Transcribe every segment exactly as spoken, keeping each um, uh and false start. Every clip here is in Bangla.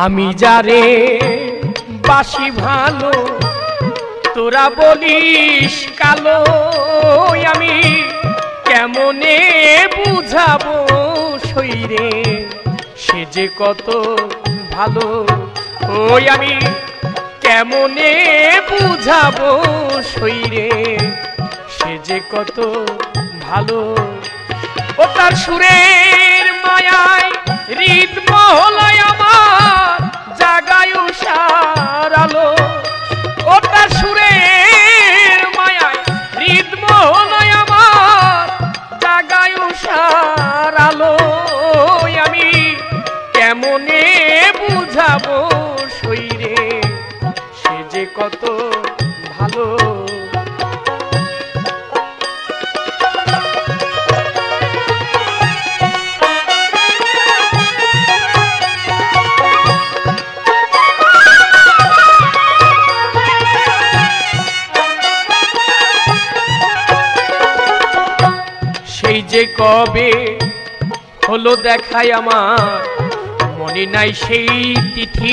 আমি যারে বাসি ভালো তোরা বলিস কালো, আমি কেমনে বুঝাবো শরীরে সে যে কত ভালো। ওই আমি কেমনে বুঝাবো শরীরে সে যে কত ভালো। ও তার সুরের মায়ায় হৃদ মহলায় আমার জাগায় উষার আলো। ও তার সুরের মায়ায় হৃদ মহলায় আমার জাগায় উষার আলো। আমি কেমনে বুঝাবো শরীরে সে যে কত ভালো। সেই যে কবে হলো দেখায় আমার মনে নাই সেই তিথি,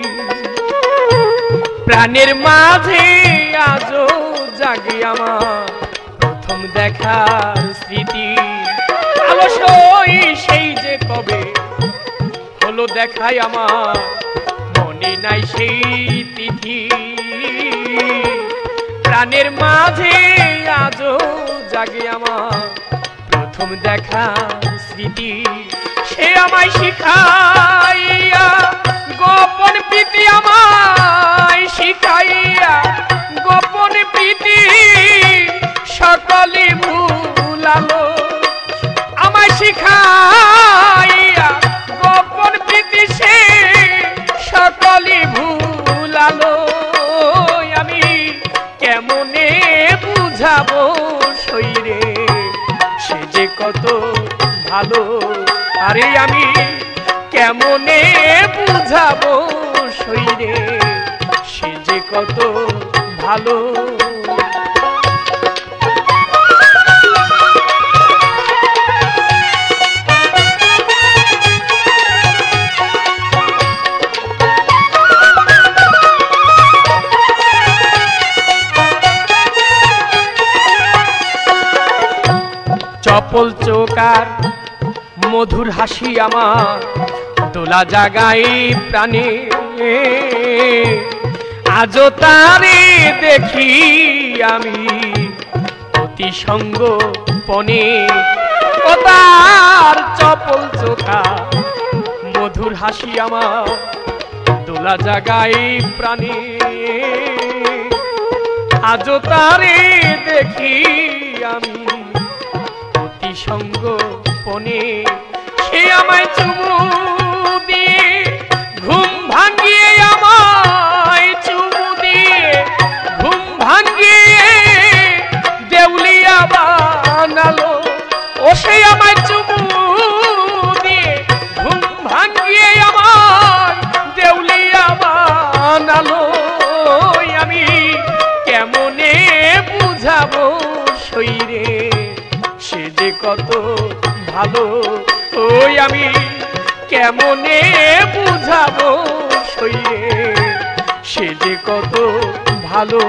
প্রাণের মাঝে আজও জাগে আমার প্রথম দেখার স্মৃতি। আলসই সেই যে কবে হলো দেখায় আমার মনে নাই সেই তিথি, প্রাণের মাঝে আজও জাগে আমার প্রথম দেখা স্মৃতি। সে আমায় শিখাইয়া গোপন প্রীতি, আমায় শিখাইয়া গোপন প্রীতি সকলে ভুলালো। আমায় শিখাইয়া গোপন প্রীতি সে সকলে ভুলালো। আমি কেমনে বুঝাবো শরীরে সে যে কত ভালো। আরে আমি কেমনে বুঝাবো শরীরে সে যে কত ভালো। চপল চোকার মধুর হাসি আমার দোলা জাগাই প্রাণে, আজও তারে দেখি আমি অতি সঙ্গ পনে। ও তার চপল চোখা মধুর হাসি আমার দোলা জাগাই প্রাণে, আজও তারে দেখি আমি সঙ্গ পনে। সে আমায় চুমু দিয়ে ঘুম ভাঙিয়ে, আমায় চুমু দিয়ে ঘুম ভাঙিয়ে দেউলিয়া বানালো। ও সে আমায় চুমু দিয়ে ঘুম ভাঙিয়ে আমায় দেউলিয়া বানালো। আমি কেমনে বুঝাবো শরীরে সে যে কত ভালো। ওই আমি কেমনে বুঝাবো শরীরে সে যে কত ভালো।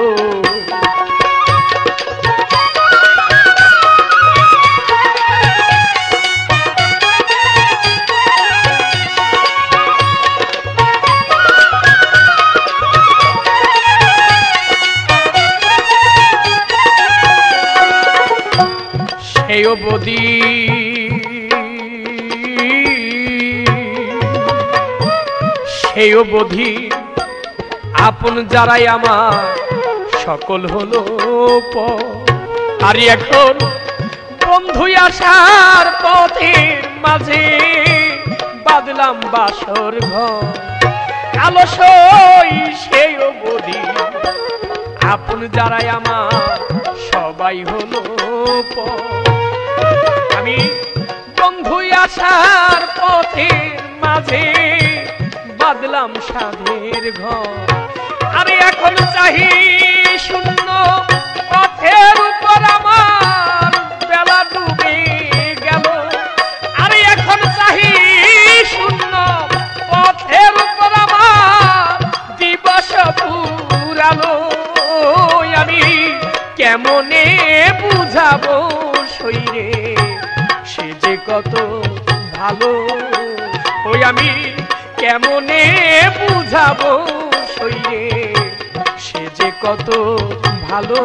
সেই অবধি সেই অবধি আপন যারাই আমার সকল হলো পর। আর এখন বন্ধু আসার পথের মাঝে বাঁধলাম বাসর ঘর। আলসই সেই অবধি আপন যারাই আমার সবাই হলো পর। আমি বন্ধু আসার পথের মাঝে বাঁধলাম সাধের ঘর। আরে এখন চাহি শূন্য পথের উপর আমার বেলা ডুবে গেল। আরে এখন চাহি শূন্য পথের উপর আমার কেমনে বুঝাবো শরীরে সে যে কত ভালো। ওই আমি কেমনে বুঝাবো শরীরে সে যে কত ভালো।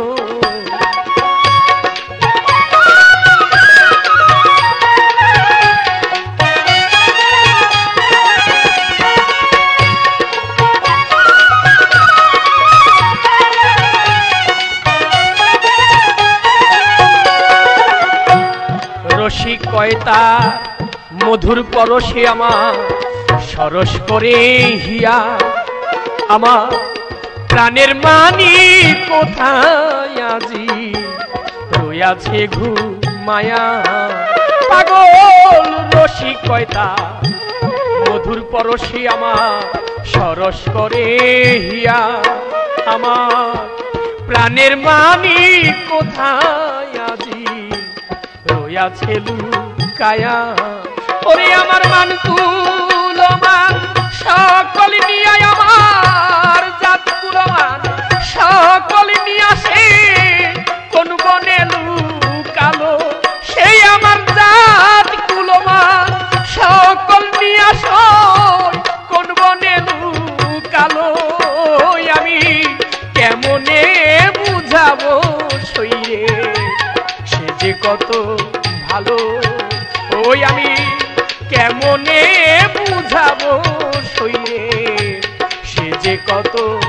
রসিক কয়তা মধুর পরশে আমার সরস করে হিয়া, আমার প্রাণের মানি কোথায় আজি রয়াছে ঘুমায়া। পাগল রসিক কয়তা মধুর পরশে আমার সরস করে হিয়া, আমার প্রাণের মানি কোথায় আজি রয়াছে লুকায়া। ওরে আমার মানকুল মান সকল নিয়ে আমার জাত কুলমান সকল নিয়ে আসে কোন বনে লুকালো, সেই আমার জাত কুলমান সকল নিয়ে আস কোন বনে লুকালো। আমি কেমনে বুঝাবো শরীরে সে যে কত ভালো। ওই আমি কেমনে বুঝাবো শরীরে সে যে কত